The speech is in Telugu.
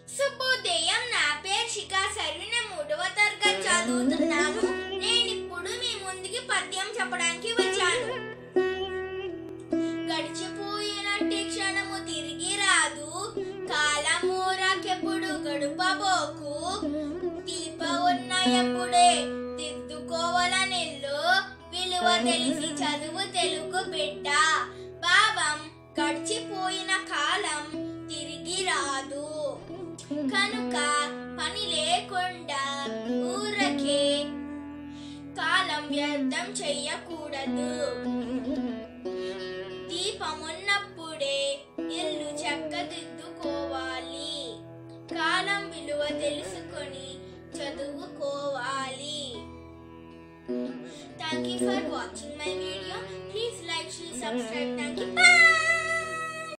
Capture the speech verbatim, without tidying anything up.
శుభోదయం. నా పేరు శిఖా సర్విన మూడవ తరగతి చదువుతున్నాను. నేను ఇప్పుడు మీ ముందుకి పద్యం చెప్పడానికి వచ్చాను. గడిచిపోయినట్టి క్షణము తిరిగి రాదు, కాలము రాకెప్పుడు గడుపబోకు, దీప ఉన్న ఎప్పుడే దిద్దుకోవాలనిల్లు, విలువ తెలిసి చదువు తెలుగు బిడ్డ. భావం గడిచిపోయిన కాలం తిరిగి రాదు కనుక పని లేకుండా ఊరకే కాలం వ్యర్థం చెయ్యకూడదు. దీపమున్నప్పుడే ఇల్లు చక్కదిద్దుకోవాలి, కాలం విలువ తెలుసుకొని చదువుకోవాలి. Thank you for watching my video. Please like, share, subscribe. Thank you. Bye.